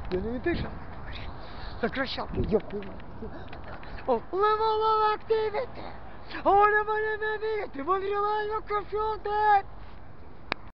Я не тиша. Сокращати яку. Level of activity. All of my activity. What do you like?